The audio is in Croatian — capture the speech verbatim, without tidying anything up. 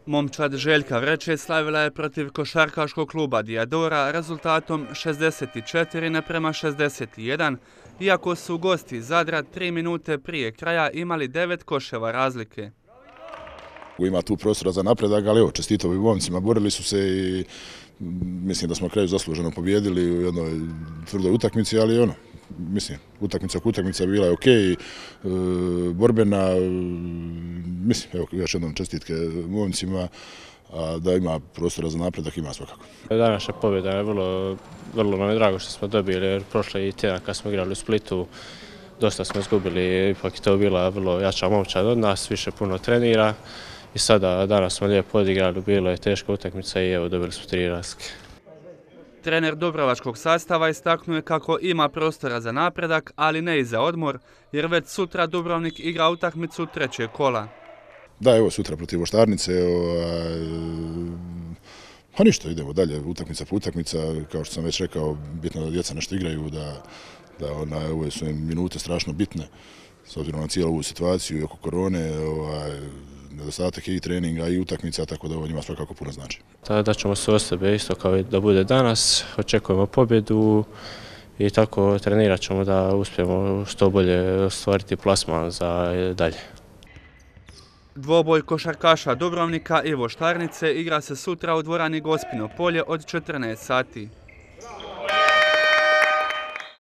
Momčad Željka Vreče slavila je protiv košarkaškog kluba Diadora rezultatom šezdeset četiri naprema šezdeset jedan, iako su gosti Zadra tri minute prije kraja imali devet koševa razlike. Ima tu prostora za napredak, ali evo, čestito ovim momcima, borili su se i mislim da smo na kraju zasluženo pobijedili u jednoj tvrdoj utakmici, ali ono, mislim, utakmica oko utakmica bila je okej, e, borbena, mislim, evo, još jednom čestitke momcima, a da ima prostora za napredak, ima svakako. Današnja pobjeda je vrlo, vrlo nam je drago što smo dobili, jer prošle tjedan kad smo igrali u Splitu, dosta smo izgubili, ipak je to bila vrlo jača momčad od nas, više puno trenira i sada danas smo lijepo odigrali, bilo je teška utakmica i evo dobili smo tri razlike. Trener dubrovačkog sastava istaknuje kako ima prostora za napredak, ali ne i za odmor, jer već sutra Dubrovnik igra utakmicu trećeg kola. Da, evo sutra protiv Voštarnice, a ništa, idemo dalje, utakmica po utakmica, kao što sam već rekao, bitno da djeca nešto igraju, da, da ona, ove su im minute strašno bitne, s obzirom na cijelu ovu situaciju i oko korone, ovaj, nedostatak i treninga i utakmica, tako da ovo njima svakako puno znači. Da ćemo sve od sebe isto kao i da bude danas, očekujemo pobjedu i tako trenirat ćemo da uspijemo što bolje ostvariti plasman za dalje. Dvoboj košarkaša Dubrovnika i Voštarnice igra se sutra u dvorani Gospino polje od četrnaest sati.